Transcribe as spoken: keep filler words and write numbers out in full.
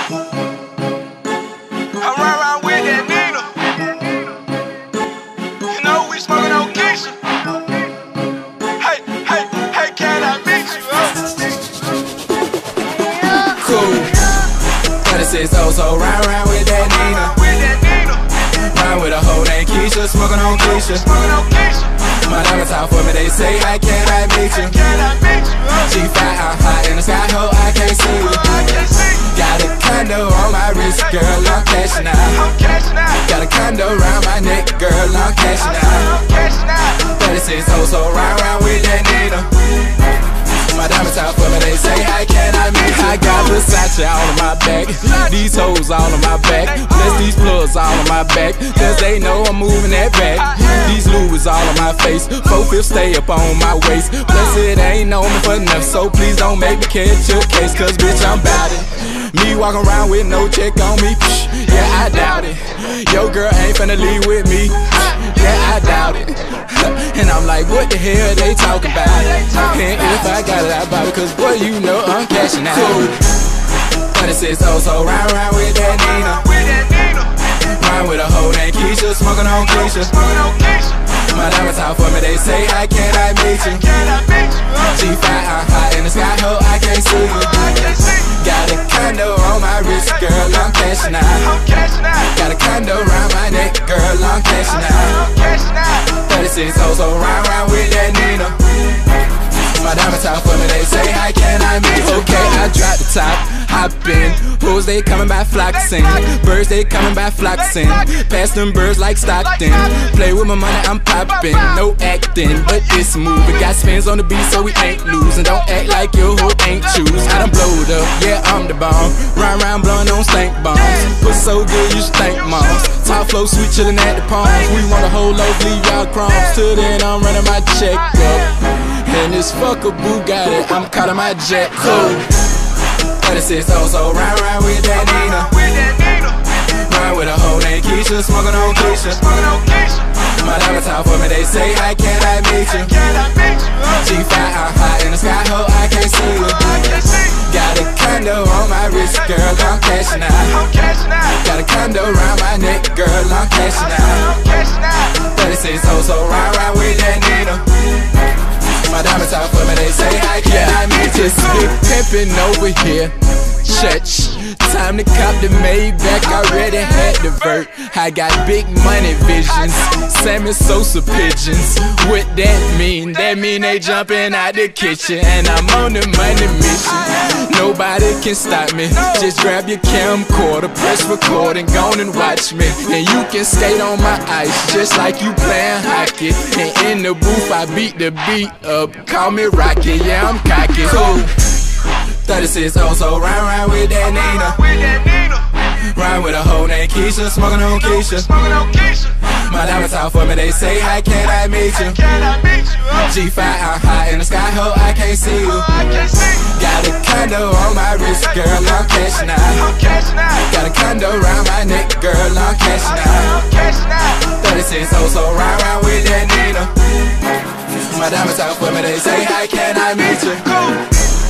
I run around with that Nina. You know we smoking on Keisha. Hey, hey, hey, can I meet you? Huh? Cool. thirty-six oh, so ride around with that Nina. Ride with a hoe named Keisha, smoking on Keisha. My diamonds out for me, they say, how can I meet you? G five, I'm hot in the sky, ho, I can't see you. Got a condo on my wrist, girl, I'm cashing out. Got a condo around my neck, girl, I'm cashing out. thirty-six oh, so ride around with that Nina. My diamonds out for me, they say, how can I meet you? I got Versace all on my back, these hoes all on my back, plus these plugs all on my back, cause they know I'm moving that back. These Louis all on my face, four-fifths stay up on my waist, plus it ain't on me for enough, so please don't make me catch your case, cause bitch I'm bout it. Me walking around with no check on me, psh, yeah I doubt it. Yo girl ain't finna leave with me, psh, yeah I doubt it. And I'm like, what the hell they talking about? And if I got it, I buy it, cause boy, you know I'm cashing out. thirty-six oh, so ride around with that Nina. Ride with a hoe named Keisha, smoking on Keisha. My diamonds out for me, they say, how can I meet you? G five, I'm hot in the sky, ho, I can't see you. Got a condo on my wrist, girl, I'm cashing out. Got a condo around my neck, girl, I'm cashing out. thirty-six oh, so ride around with that Nina. My diamonds out for me, they say, how can I meet you? Okay, I drop the top, hop in. Hoes, they coming by flocking. Birds, they coming by flocking. Pass them birds like Stockton. Play with my money, I'm popping. No acting, but this move. It got spins on the beat, so we ain't losing. Don't act like your hoe ain't choose. I done blowed up, yeah, I'm the bomb. Ride around blowing on stank bombs. Put so good, you stank moms. Top flow, sweet chillin' at the palms. We want a whole loaf, leave y'all crumbs. Till then, I'm running my check up. And this fucker Bugatti, I'm caught in my jet. Cool. thirty-six oh, so ride around with that Nina. Ride with a hoe named Keisha, smoking on Keisha. My diamonds out for me, they say, how can I meet you? G five, I'm hot in the sky, ho, I can't see you. Got a condo on my wrist, girl, I'm cashing out. Got a condo around my neck, girl, I'm cashing out. thirty-six oh, so ride around with that Nina. My diamonds out for me, they say, how can I meet you? Just big pimpin' over here, church. Time to cop the Maybach, already had the vert. I got big money visions, Sammy Sosa pigeons. What that mean? That mean they jumping out the kitchen, and I'm on the money mission. Nobody can stop me. Just grab your camcorder, press record, and go on and watch me. And you can skate on my ice, just like you playing hockey. And in the booth, I beat the beat up. Call me Rocky, yeah, I'm cocky. Cool. thirty-six oh, so ride around with that Nina. Ride with a hoe named Keisha, smoking on Keisha. My diamonds out for me, they say, how can I meet you? G five, I'm hot in the sky, ho, I can't see you. Got a condo on my wrist, girl, I'm cashing out. Got a condo around my neck, girl, I'm cashing out. thirty-six oh, so ride around with that Nina. My diamonds out for me, they say, how can I meet you?